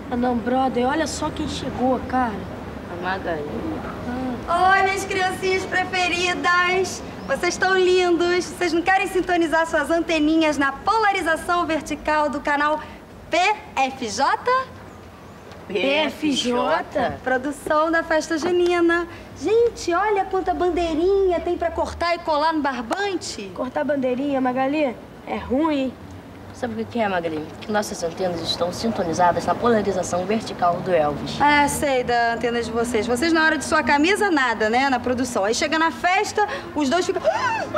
Ah, não, brother, olha só quem chegou, cara. A Magali. Oi, minhas criancinhas preferidas. Vocês estão lindos. Vocês não querem sintonizar suas anteninhas na polarização vertical do canal PFJ? PFJ? Produção da festa junina. Gente, olha quanta bandeirinha tem pra cortar e colar no barbante. Cortar bandeirinha, Magali, é ruim. Sabe o que é, Magali? Que nossas antenas estão sintonizadas na polarização vertical do Elvis. É, sei da antena de vocês. Vocês, na hora de suar camisa, nada, né? Na produção. Aí chega na festa, os dois ficam...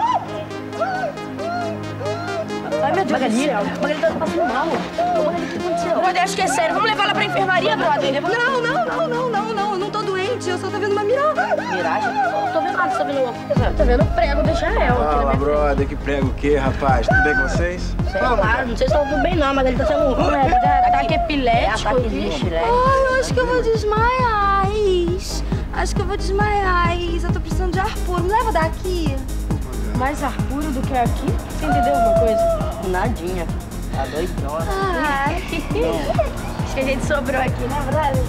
Ai, meu Deus Magali, do céu. Magali tá passando mal. Ô, Magali, o que aconteceu? Brother, acho que é sério. Vamos levar ela pra enfermaria, brother. Não. Eu não tô doente. Eu só tô vendo uma miragem. Miragem? Eu tô vendo nada, tô vendo alguma coisa. Tô vendo prego do Israel. Fala, brother, que prego o quê, rapaz? Tudo bem com vocês? Sei lá, não sei se tá tudo bem não, Magali tá sendo um Ataque epilético. ataque de estilete. Ai, eu acho que eu vou desmaiar. Acho que eu vou desmaiar. Eu tô precisando de ar puro. Me leva daqui. Mais ar puro do que aqui? Você entendeu alguma coisa? Nadinha. Tá doidona. Ai. Acho que a gente sobrou aqui, né, brother?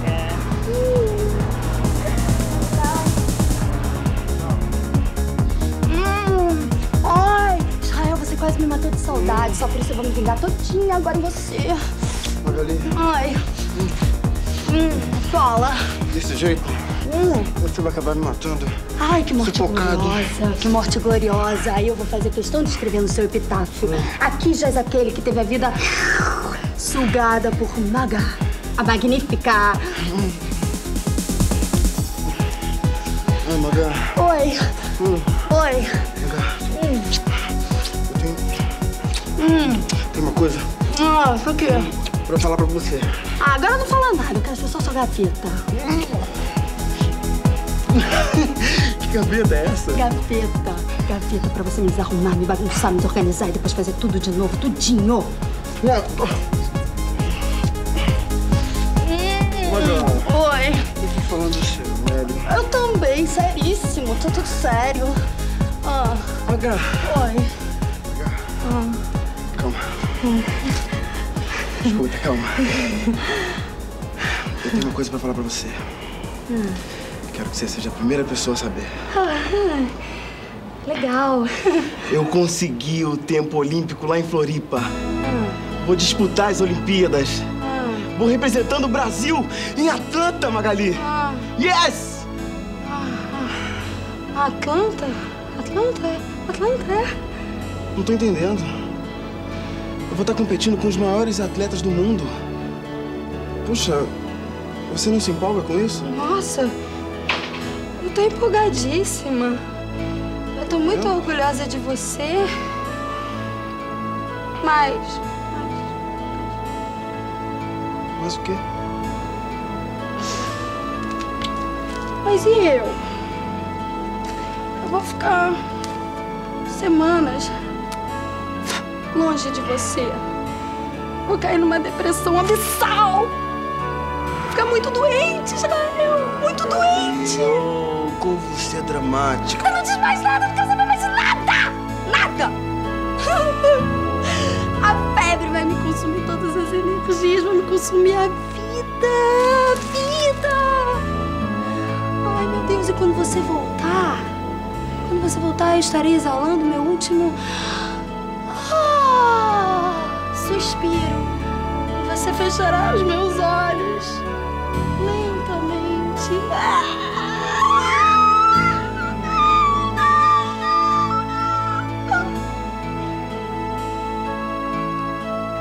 Ai, Israel, você quase me matou de saudade. Só por isso eu vou me vingar todinha agora em você. Magali, Ai. Fala. desse jeito, você vai acabar me matando. Ai, que morte Sufocado. gloriosa, que morte gloriosa. Aí eu vou fazer questão de escrever no seu epitáfio. Aqui jaz aquele que teve a vida sugada por Maga, a magnífica. Ai, Maga. Oi. Oi. Tem uma coisa Ah, o quê? pra falar pra você. Ah, agora não fala nada, eu quero ser só sua gaveta. Que gaveta é essa? Gaveta. Gaveta pra você me desarrumar, me bagunçar, me desorganizar e depois fazer tudo de novo, tudinho. Maga. Oi. Eu tô falando sério, velho. Eu também, seríssimo, tá tudo sério. Ah, Maga. oi. Calma. Escuta, calma. Eu tenho uma coisa pra falar pra você. Quero que você seja a primeira pessoa a saber. Legal. Eu consegui o tempo olímpico lá em Floripa. Vou disputar as Olimpíadas. Vou representando o Brasil em Atlanta, Magali. Yes! Atlanta? Atlanta, é? Não tô entendendo. Eu vou estar competindo com os maiores atletas do mundo. Puxa, você não se empolga com isso? Nossa, eu tô empolgadíssima. Eu tô muito orgulhosa de você. Mas Mas o quê? e eu? Eu vou ficar semanas longe de você. Vou cair numa depressão abissal. Vou ficar muito doente, Israel. Muito doente. Oh, como você é dramática. Eu não diz mais nada, não quero saber mais nada! Nada! A febre vai me consumir todas as energias, vai me consumir a vida! A vida! Ai, meu Deus, e quando você voltar? Quando você voltar, eu estarei exalando meu último... suspiro. E você fechará os meus olhos lentamente.